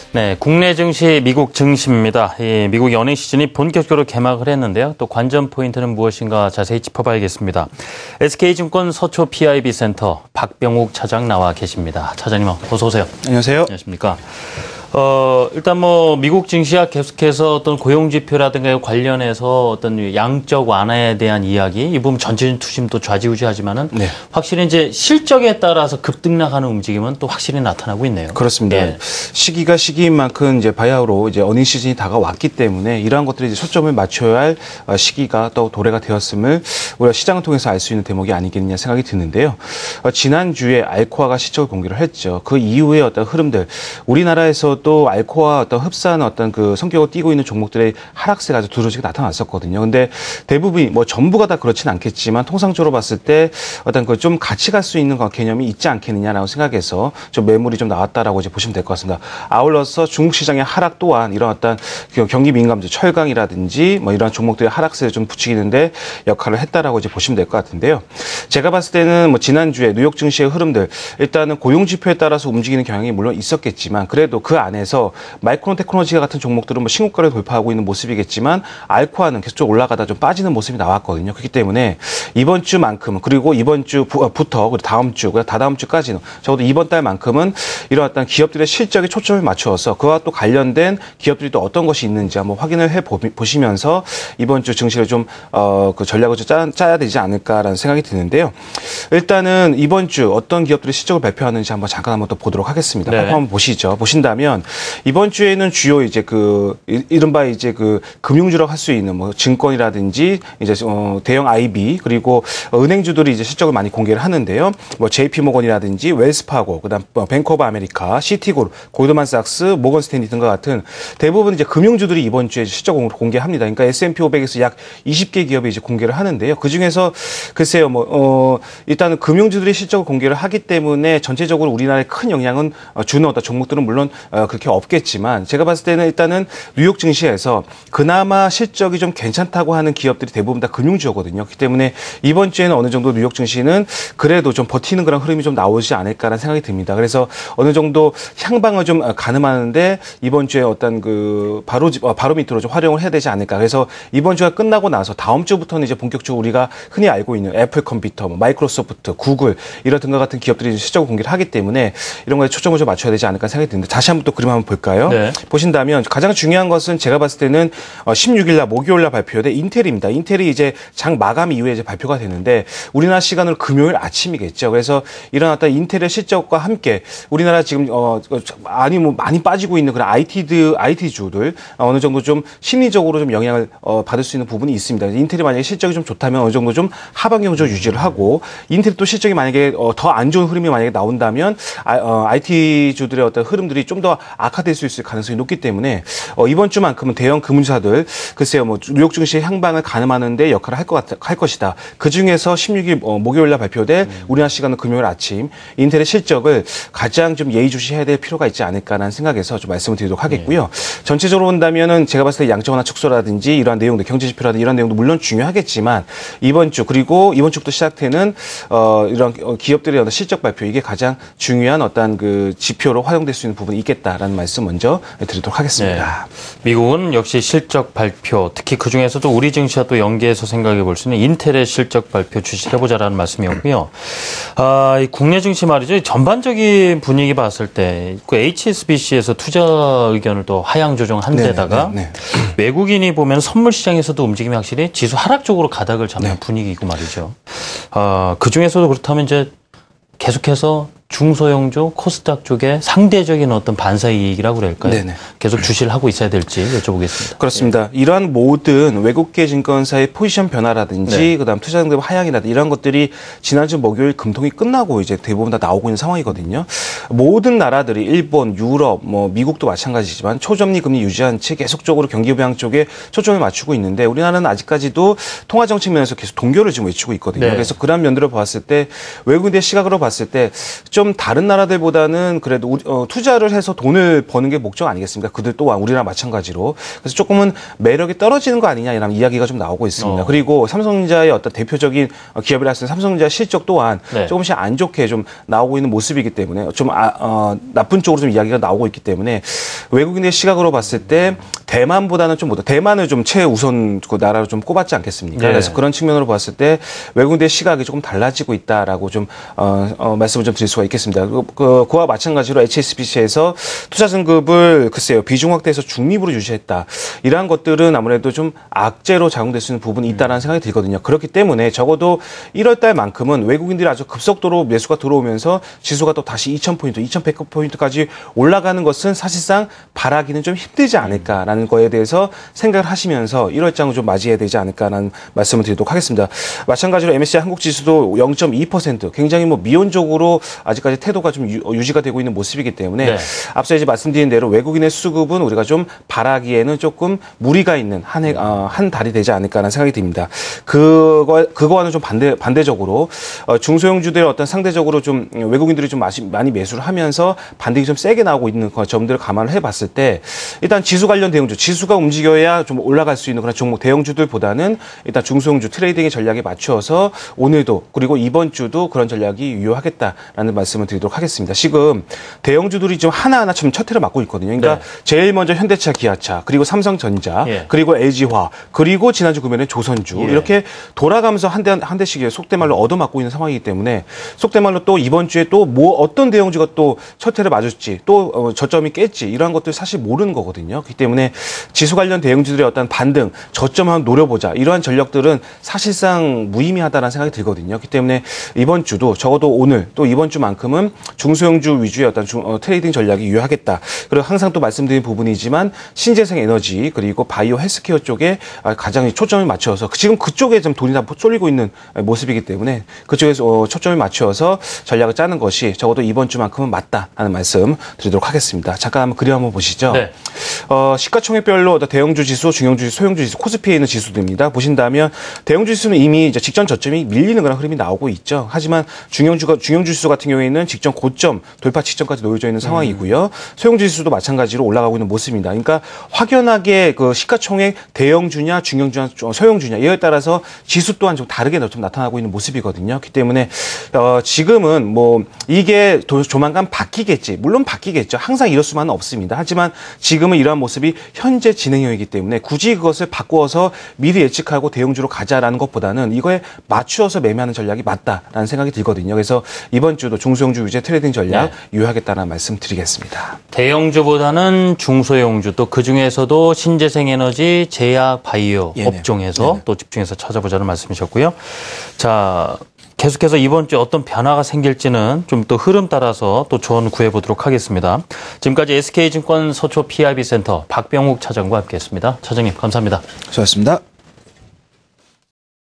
네, 국내 증시, 미국 증시입니다. 미국 연휴 시즌이 본격적으로 개막을 했는데요. 또 관전 포인트는 무엇인가 자세히 짚어봐야겠습니다. SK증권 서초 PIB 센터 박병욱 차장 나와 계십니다. 차장님 어서 오세요. 안녕하세요. 안녕하십니까. 일단 미국 증시와 계속해서 어떤 고용지표라든가 관련해서 어떤 양적 완화에 대한 이야기, 이 부분 전체적인 투심도 좌지우지하지만은 네. 확실히 이제 실적에 따라서 급등락하는 움직임은 또 확실히 나타나고 있네요. 그렇습니다. 예. 시기가 시기인 만큼 이제 바야흐로 이제 어닝 시즌이 다가왔기 때문에 이러한 것들이 이제 초점을 맞춰야 할 시기가 또 도래가 되었음을 우리가 시장을 통해서 알 수 있는 대목이 아니겠느냐 생각이 드는데요. 지난주에 알코아가 실적을 공개를 했죠. 그 이후에 어떤 흐름들, 우리나라에서 또 알코아 어떤 흡사한 어떤 그 성격을 띠고 있는 종목들의 하락세가 아주 두루지게 나타났었거든요. 근데 대부분이 전부가 다 그렇진 않겠지만 통상적으로 봤을 때 어떤 그 좀 같이 갈 수 있는 개념이 있지 않겠느냐라고 생각해서 좀 매물이 좀 나왔다라고 이제 보시면 될 것 같습니다. 아울러서 중국 시장의 하락 또한 이런 어떤 경기 민감주, 철강이라든지 이런 종목들의 하락세를 좀 부추기는데 역할을 했다라고 이제 보시면 될 것 같은데요. 제가 봤을 때는 지난주에 뉴욕 증시의 흐름들, 일단은 고용 지표에 따라서 움직이는 경향이 물론 있었겠지만 그래도 그 안에서 마이크론 테크놀로지가 같은 종목들은 신고가를 돌파하고 있는 모습이겠지만 알코아는 계속 올라가다 좀 빠지는 모습이 나왔거든요. 그렇기 때문에 이번 주만큼은, 그리고 이번 주부터 그리고 다음 주, 다다음 주까지는 적어도 이번 달만큼은 이런 어떤 기업들의 실적에 초점을 맞추어서 그와 또 관련된 기업들이 또 어떤 것이 있는지 한번 확인을 해 보시면서 이번 주 증시를 좀 그 전략을 좀 짜야 되지 않을까라는 생각이 드는데요. 일단은 이번 주 어떤 기업들이 실적을 발표하는지 한번 또 보도록 하겠습니다. 네. 한번 보시죠. 보신다면 이번 주에는 주요 이제 이른바 이제 금융주라고 할 수 있는 증권이라든지 이제 대형 IB 그리고 은행주들이 이제 실적을 많이 공개를 하는데요. JP 모건이라든지 웰스파고, 그다음 뱅크 오브 아메리카, 시티그룹, 골드만삭스, 모건 스탠리 등과 같은 대부분 이제 금융주들이 이번 주에 실적을 공개합니다. 그러니까 S&P 500에서 약 20개 기업이 이제 공개를 하는데요. 그 중에서 글쎄요, 일단은 금융주들이 실적을 공개를 하기 때문에 전체적으로 우리나라에 큰 영향은 주는 어떤 종목들은 물론 그렇게 없겠지만 제가 봤을 때는 일단은 뉴욕 증시에서 그나마 실적이 좀 괜찮다고 하는 기업들이 대부분 다 금융주거든요. 그렇기 때문에 이번 주에는 어느 정도 뉴욕 증시는 그래도 좀 버티는 그런 흐름이 좀 나오지 않을까라는 생각이 듭니다. 그래서 어느 정도 향방을 좀 가늠하는데 이번 주에 어떤 바로 밑으로 좀 활용을 해야 되지 않을까. 그래서 이번 주가 끝나고 나서 다음 주부터는 이제 본격적으로 우리가 흔히 알고 있는 애플 컴퓨터, 마이크로소프트, 구글 이런 등과 같은 기업들이 실적을 공개를 하기 때문에 이런 거에 초점을 좀 맞춰야 되지 않을까 생각이 드는데 다시 한번 또 그림 한번 볼까요? 네. 보신다면 가장 중요한 것은 제가 봤을 때는 16일 날 목요일 날 발표된 인텔입니다. 인텔이 이제 장 마감 이후에 이제 발표가 되는데 우리나라 시간으로 금요일 아침이겠죠. 그래서 이런 어떤 인텔의 실적과 함께 우리나라 지금 많이 빠지고 있는 그런 IT주들 어느 정도 좀 심리적으로 좀 영향을 받을 수 있는 부분이 있습니다. 인텔이 만약에 실적이 좀 좋다면 어느 정도 좀 하방 경적 유지를 하고 인텔이 또 실적이 만약에 더 안 좋은 흐름이 만약에 나온다면 IT주들의 어떤 흐름들이 좀 더 악화될 수 있을 가능성이 높기 때문에 이번 주만큼은 대형 금융사들 글쎄요 뉴욕 증시의 향방을 가늠하는데 역할을 할 것이다. 그 중에서 16일 목요일 날 발표될 우리나라 시간은 금요일 아침 인텔의 실적을 가장 좀 예의주시해야 될 필요가 있지 않을까라는 생각에서 좀 말씀을 드리도록 하겠고요. 전체적으로 본다면은 제가 봤을 때 양적 완화 축소라든지 이러한 내용들, 경제 지표라든지 이런 내용도 물론 중요하겠지만 이번 주 그리고 이번 주부터 시작되는 이런 기업들의 어떤 실적 발표 이게 가장 중요한 어떤 지표로 활용될 수 있는 부분이 있겠다라는 말씀 먼저 드리도록 하겠습니다. 네. 미국은 역시 실적 발표, 특히 그 중에서도 우리 증시와 또 연계해서 생각해 볼 수 있는 인텔의 실적 발표 주시해보자라는 말씀이었고요. 이 국내 증시 말이죠. 전반적인 분위기 봤을 때 HSBC에서 투자 의견을 또 하향 조정한 데다가 외국인이 보면 선물 시장에서도 움직임이 확실히 지수 하락 쪽으로 가닥을 잡는 분위기이고 말이죠. 그 중에서도 그렇다면 이제 계속해서 중소형주, 코스닥 쪽에 상대적인 어떤 반사이익이라고 그럴까요? 네네. 계속 주시를 하고 있어야 될지 여쭤보겠습니다. 그렇습니다. 이러한 모든 외국계 증권사의 포지션 변화라든지 그다음 투자 상대 하향이라든지 이런 것들이 지난주 목요일 금통이 끝나고 이제 대부분 다 나오고 있는 상황이거든요. 모든 나라들이 일본, 유럽, 미국도 마찬가지지만 초점리 금리 유지한 채 계속적으로 경기 부양 쪽에 초점을 맞추고 있는데 우리나라는 아직까지도 통화 정책 면에서 계속 동결을 지금 외치고 있거든요. 그래서 그런 면들을 봤을 때 외국인의 시각으로 봤을 때 좀 다른 나라들보다는 그래도 투자를 해서 돈을 버는 게 목적 아니겠습니까? 그들 또한 우리랑 마찬가지로. 그래서 조금은 매력이 떨어지는 거 아니냐라는 이야기가 좀 나오고 있습니다. 그리고 삼성전자의 어떤 대표적인 기업이라 할 수 있는 삼성전자 실적 또한 네. 조금씩 안 좋게 좀 나오고 있는 모습이기 때문에 좀 나쁜 쪽으로 좀 이야기가 나오고 있기 때문에 외국인의 시각으로 봤을 때 대만보다는 좀 못해. 대만을 좀 최우선 그 나라로 좀 꼽았지 않겠습니까? 네. 그래서 그런 측면으로 봤을 때 외국인의 시각이 조금 달라지고 있다라고 좀 말씀을 좀 드릴 수가 있겠습니다. 그와 마찬가지로 HSBC에서 투자 승급을 글쎄요 비중 확대해서 중립으로 유지했다. 이러한 것들은 아무래도 좀 악재로 작용될 수 있는 부분이 있다라는 생각이 들거든요. 그렇기 때문에 적어도 1월달만큼은 외국인들이 아주 급속도로 매수가 들어오면서 지수가 또 다시 2,000포인트, 2,100포인트까지 올라가는 것은 사실상 바라기는 좀 힘들지 않을까라는 거에 대해서 생각을 하시면서 1월장을 좀 맞이해야 되지 않을까라는 말씀을 드리도록 하겠습니다. 마찬가지로 MSCI 한국 지수도 0.2% 굉장히 뭐 미온적으로 아직까지 태도가 좀 유지가 되고 있는 모습이기 때문에 네. 앞서 이제 말씀드린 대로 외국인의 수급은 우리가 좀 바라기에는 조금 무리가 있는 한 달이 되지 않을까라는 생각이 듭니다. 그거와는 좀 반대적으로 중소형주들 어떤 상대적으로 좀 외국인들이 좀 많이 매수를 하면서 반등이 좀 세게 나오고 있는 점들을 감안을 해봤을 때 일단 지수 관련 대형주, 지수가 움직여야 좀 올라갈 수 있는 그런 종목 대형주들보다는 일단 중소형주 트레이딩의 전략에 맞추어서 오늘도 그리고 이번 주도 그런 전략이 유효하겠다라는 말씀을 드리도록 하겠습니다. 지금 대형주들이 좀 하나하나 좀 첫 해를 맡고 있거든요. 그러니까 네. 제일 먼저 현대차, 기아차, 그리고 삼성전자, 예. 그리고 LG화, 그리고 지난주 금요일에 조선주 예. 이렇게 돌아가면서 한 대씩 속된 말로 얻어맞고 있는 상황이기 때문에 속된 말로 또 이번 주에 또 뭐 어떤 대형주가 또 첫 해를 맞을지 또 저점이 깼지 이러한 것들 사실 모르는 거거든요. 그렇기 때문에 지수 관련 대형주들의 어떤 반등, 저점 한번 노려보자 이러한 전략들은 사실상 무의미하다는 생각이 들거든요. 그렇기 때문에 이번 주도 적어도 오늘 또 이번 주만큼은 중소형주 위주의 어떤 트레이딩 전략이 유효하겠다. 그리고 항상 또 말씀드린 부분이지만 신재생 에너지 그리고 바이오 헬스케어 쪽에 가장 초점을 맞춰서 지금 그쪽에 좀 돈이 다 쏠리고 있는 모습이기 때문에 그쪽에서 초점을 맞추어서 전략을 짜는 것이 적어도 이번 주만큼은 맞다라는 말씀 드리도록 하겠습니다. 잠깐 한번 그림 한번 보시죠. 네. 시가총액별로 대형주 지수, 중형주 지수, 소형주 지수, 코스피에 있는 지수들입니다. 보신다면 대형주 지수는 이미 이제 직전 저점이 밀리는 그런 흐름이 나오고 있죠. 하지만 중형주 지수 같은 경우에는 직전 고점, 돌파 직전까지 놓여져 있는 상황이고요. 소형주 지수도 마찬가지로 올라가고 있는 모습입니다. 그러니까 확연하게 그 시가총액 대형주냐, 중형주냐, 소형주냐 이에 따라서 지수 또한 좀 다르게 좀 나타나고 있는 모습이거든요. 그렇기 때문에 지금은 뭐 이게 조만간 바뀌겠지. 물론 바뀌겠죠. 항상 이럴 수만은 없습니다. 하지만 지금은 이러한 모습이 현재 진행형이기 때문에 굳이 그것을 바꾸어서 미리 예측하고 대형주로 가자라는 것보다는 이거에 맞추어서 매매하는 전략이 맞다라는 생각이 들거든요. 그래서 이번 주도 중소형주 위주의 트레이딩 전략 유효하겠다는 말씀 드리겠습니다. 대형주보다는 중소형주 또 그중에서도 신재생에너지, 제약, 바이오 업종에서 또 집중해서 찾아보자는 말씀이셨고요. 자, 계속해서 이번 주에 어떤 변화가 생길지는 좀 또 흐름 따라서 또 조언 구해보도록 하겠습니다. 지금까지 SK증권 서초 PIB센터 박병욱 차장과 함께했습니다. 차장님 감사합니다. 수고하셨습니다.